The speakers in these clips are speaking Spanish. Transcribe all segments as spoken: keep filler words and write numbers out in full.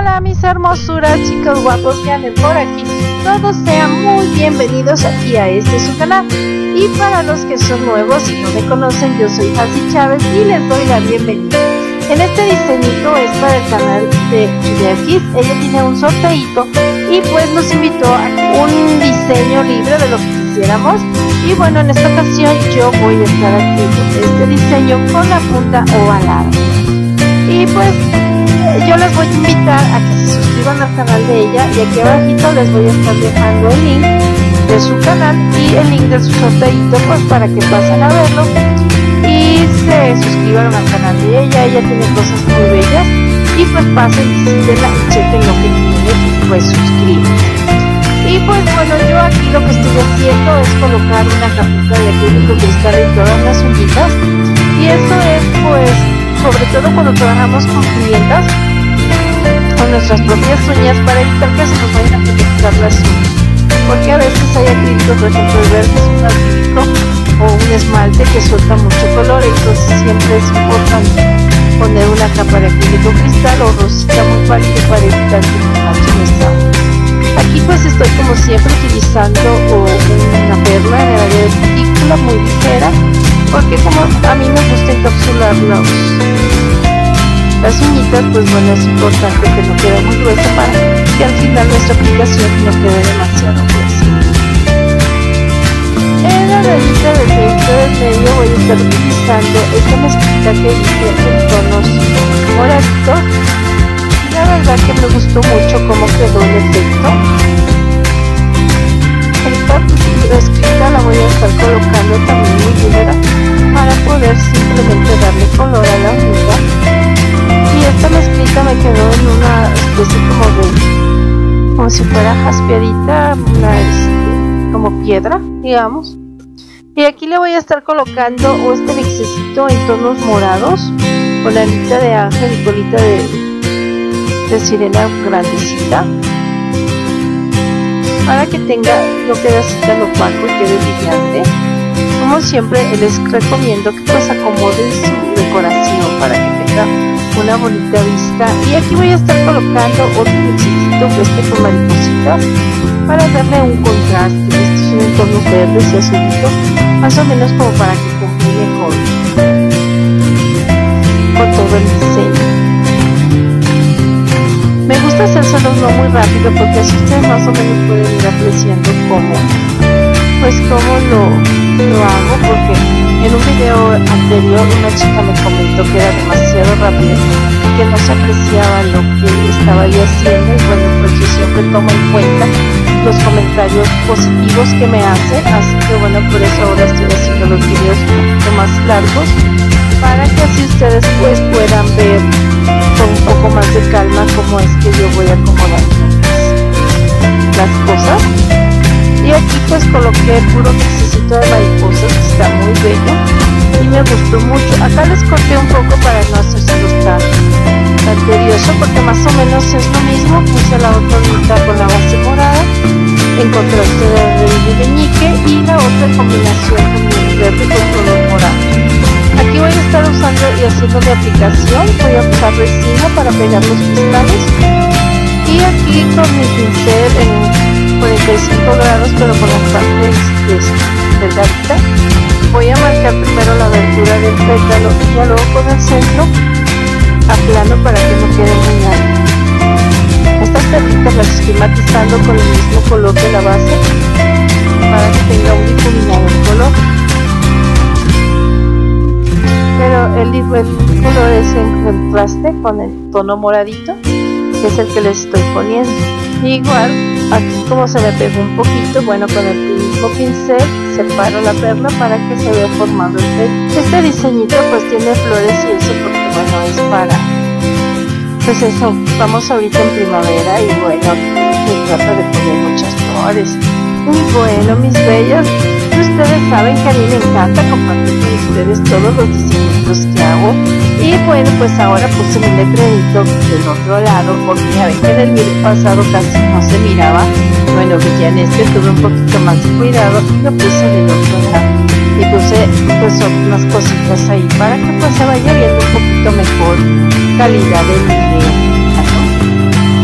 Hola mis hermosuras, chicos guapos que anden por aquí. Todos sean muy bienvenidos aquí a este su canal. Y para los que son nuevos y no me conocen, yo soy Hazy Chávez y les doy la bienvenida. En este diseñito es para el canal de Julia. Ella tiene un sorteito y pues nos invitó a un diseño libre de lo que quisiéramos. Y bueno, en esta ocasión yo voy a estar haciendo este diseño con la punta ovalada. Y pues yo les voy a invitar a que se suscriban al canal de ella, y aquí abajito les voy a estar dejando el link de su canal y el link de su sorteito, pues para que pasen a verlo y se suscriban al canal de ella. Ella tiene cosas muy bellas y pues pasen, visítenla y chequen lo que tiene y pues suscríbanse. Y pues bueno, yo aquí lo que estoy haciendo es colocar una capita de acrílico cristal en todas las uñitas, y eso es pues sobre todo cuando trabajamos con clientas con nuestras propias uñas, para evitar que se nos vayan a penetrar las uñas, porque a veces hay acrílicos, por ejemplo el verde es un acrílico o un esmalte que suelta mucho color, entonces siempre es importante poner una capa de acrílico cristal o rosita muy pálida para evitar que nos manchen esta uña. Aquí pues estoy como siempre utilizando una perla en el área de cutícula muy ligera, porque como a mí me gusta encapsular los, las uñitas, pues bueno, es importante que no quede muy gruesa para que al final nuestra aplicación no quede demasiado gruesa. En la rayita del centro del medio voy a estar utilizando esta mezclita que hice en tonos moraditos. La verdad que me gustó mucho cómo quedó el efecto. Esta escrita la voy a estar colocando también muy húmeda para poder simplemente darle color a la uña. Y esta mezclita me quedó en una especie como de, como si fuera jaspeadita, una este, como piedra, digamos. Y aquí le voy a estar colocando este mixecito en tonos morados, con la alita de ángel y colita de, de sirena grandecita, para que tenga, no quede así tan opaco y quede brillante. Como siempre les recomiendo que pues acomoden su decoración para que tenga una bonita vista. Y aquí voy a estar colocando otro mixito, este con maripositas, para darle un contraste. Estos son en tonos verdes y azulitos, más o menos como para que combine con, con todo el diseño. Me gusta hacérselos no muy rápido, porque así ustedes más o menos pueden ir apreciando cómo pues cómo lo, lo hago, porque en un video anterior una chica me comentó que era demasiado rápido y que no se apreciaba lo que estaba yo haciendo. Y bueno, pues yo siempre tomo en cuenta los comentarios positivos que me hacen, así que bueno, por eso ahora estoy haciendo los videos un poquito más largos, para que así ustedes pues puedan ver con un poco más de calma cómo es que yo voy acomodando las cosas. Y aquí pues coloqué el puro mixecito de mariposas, que está muy bello y me gustó mucho. Acá les corté un poco para no hacérselo tan, tan tedioso, porque más o menos es lo mismo. Puse la otra mitad con la base morada en contraste de verde de ñique, y la otra en combinación con el verde con color morado. Aquí voy a estar usando y haciendo mi aplicación. Voy a usar resina para pegar los cristales, y aquí con mi pincel en cuarenta y cinco grados, pero con las partes delgadita, voy a marcar primero la abertura del pétalo y ya luego con el centro aplano para que no quede muy alto. Estas perlitas las estoy matizando con el mismo color de la base para que tenga un difuminado color, pero el, el color es en contraste con el tono moradito, que es el que les estoy poniendo. Igual aquí como se me pegó un poquito, bueno, con el mismo pincel separo la perla para que se vea formado el pelo. Este diseñito pues tiene flores y eso porque bueno es para, pues eso, estamos ahorita en primavera y bueno, se trata de poner muchas flores. Y bueno, mis bellas, ustedes saben que a mí me encanta compartir con ustedes todos los diseños que hago. Y bueno, pues ahora puse mi letrerito del otro lado, porque ya ven que en el video pasado casi no se miraba. Bueno, que ya en este tuve un poquito más de cuidado y lo puse del otro lado. Y puse pues unas cositas ahí para que pues se vaya viendo un poquito mejor calidad del video, ¿no?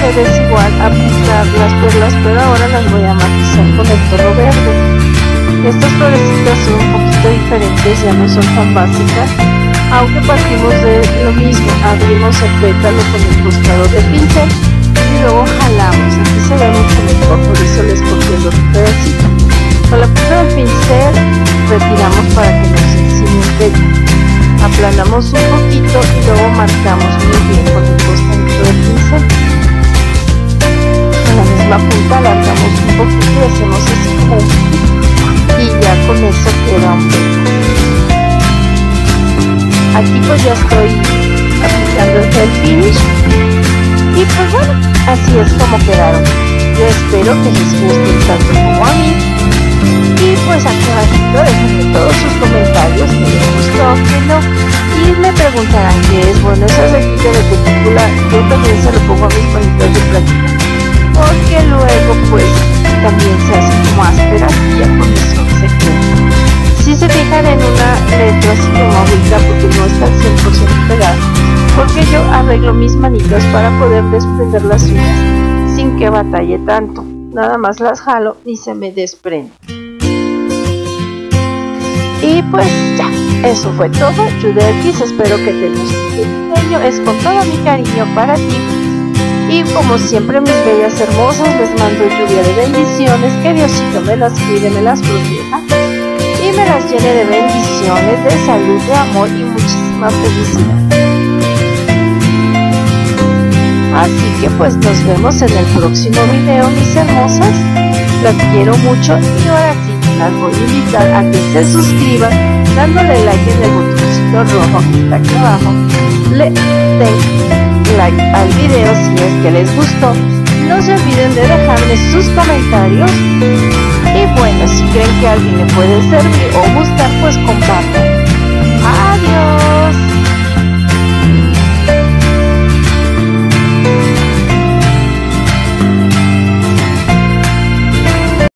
ustedes igual aplicar las perlas, pero ahora las voy a matizar con el tono verde. Estas florecitas son un poquito diferentes, ya no son tan básicas, aunque partimos de lo mismo. Abrimos el pétalo con el costado del pincel y luego jalamos. Aquí se ve mucho mejor, por eso les cogí el otro pedacito. Con la punta del pincel retiramos para que nos encime el pétalo. Aplanamos un poquito y luego marcamos muy bien con el costadito del pincel. Con la misma punta alargamos un poquito y hacemos así como un poquito. Y ya con eso queda un poco. Aquí pues ya estoy aplicando el gel finish y pues bueno, así es como quedaron. Yo espero que les guste tanto como a mí y pues aquí abajito déjenme todos sus comentarios, que les gustó, que no, y me preguntarán qué es. Bueno, esa rejilla de cutícula yo también se lo pongo a mis manitas de platino, porque luego pues también se hace como áspera y ya con eso se queda. Si se fijan en una letra así como ahorita, porque no está al cien por ciento pegada, porque yo arreglo mis manitas para poder desprender las uñas sin que batalle tanto. Nada más las jalo y se me desprende. Y pues ya, eso fue todo. Judelkis, espero que te guste el diseño, es con todo mi cariño para ti. Y como siempre, mis bellas hermosas, les mando lluvia de bendiciones, que Diosito me las cuide, me las proteja y me las llene de bendiciones, de salud, de amor y muchísima felicidad. Así que pues nos vemos en el próximo video, mis hermosas. Las quiero mucho y ahora sí las voy a invitar a que se suscriban dándole like en el botoncito rojo que está aquí abajo. Le den like al video si es que les gustó. No se olviden de dejarme sus comentarios. Y bueno, si creen que a alguien le puede servir o gustar, pues compartan.